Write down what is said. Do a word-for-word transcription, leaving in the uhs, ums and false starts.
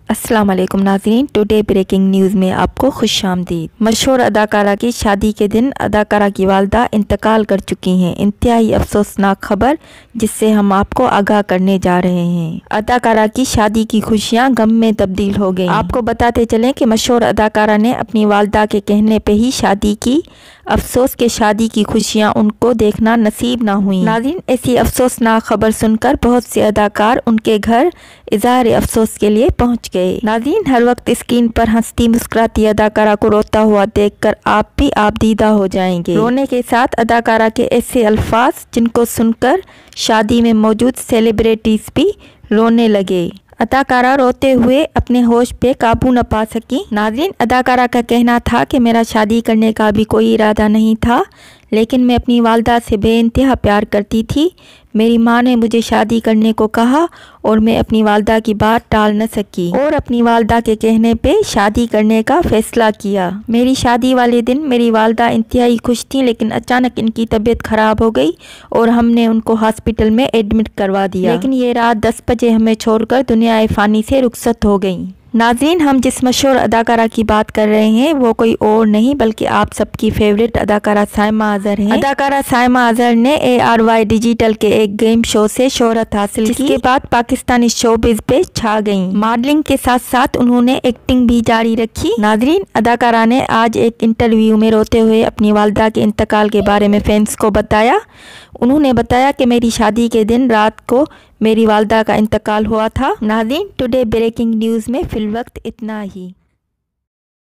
अस्सलाम वालेकुम नाज़रीन, टुडे ब्रेकिंग न्यूज़ में आपको खुशामदीद। मशहूर अदाकारा की शादी के दिन अदाकारा की वालदा इंतकाल कर चुकी हैं। इंतहाई अफसोसनाक खबर जिससे हम आपको आगाह करने जा रहे हैं। अदाकारा की शादी की खुशियां गम में तब्दील हो गई। आपको बताते चलें कि मशहूर अदाकारा ने अपनी वालदा के कहने पे ही शादी की। अफसोस के शादी की खुशियां उनको देखना नसीब ना हुई। नाज़रीन, ऐसी अफसोसनाक खबर सुनकर बहुत से अदाकार उनके घर इज़हार अफसोस के लिए पहुंच गए। नाज़रीन, हर वक्त स्क्रीन पर हंसती मुस्कुराती अदाकारा को रोता हुआ देखकर आप भी आपदीदा हो जाएंगे। रोने के साथ अदाकारा के ऐसे अल्फाज जिनको सुनकर शादी में मौजूद सेलिब्रिटीज भी रोने लगे। अदाकारा रोते हुए अपने होश पे काबू न पा सकी। नाज़रीन, अदाकारा का कहना था कि मेरा शादी करने का भी कोई इरादा नहीं था, लेकिन मैं अपनी वालदा से बेइंतहा प्यार करती थी। मेरी माँ ने मुझे शादी करने को कहा और मैं अपनी वालदा की बात टाल न सकी और अपनी वालदा के कहने पे शादी करने का फैसला किया। मेरी शादी वाले दिन मेरी वालदा इंतहाई खुश थी, लेकिन अचानक इनकी तबीयत खराब हो गई और हमने उनको हॉस्पिटल में एडमिट करवा दिया। लेकिन ये रात दस बजे हमें छोड़कर दुनिया फ़ानी से रुखसत हो गई। नाज़रीन, हम जिस मशहूर अदाकारा की बात कर रहे हैं वो कोई और नहीं बल्कि आप सबकी फेवरेट अदाकारा साइमा अज़हर हैं। अदाकारा साइमा अज़हर ने ए आर वाई डिजिटल के एक गेम शो से शोहरत हासिल की, जिसके बाद पाकिस्तानी शोबिज़ पे छा गईं। मॉडलिंग के साथ साथ उन्होंने एक्टिंग भी जारी रखी। नाज़रीन, अदाकारा ने आज एक इंटरव्यू में रोते हुए अपनी वालदा के इंतकाल के बारे में फैंस को बताया। उन्होंने बताया कि मेरी शादी के दिन रात को मेरी वालदा का इंतकाल हुआ था। नाज़रीन, टुडे ब्रेकिंग न्यूज़ में फिल वक्त इतना ही।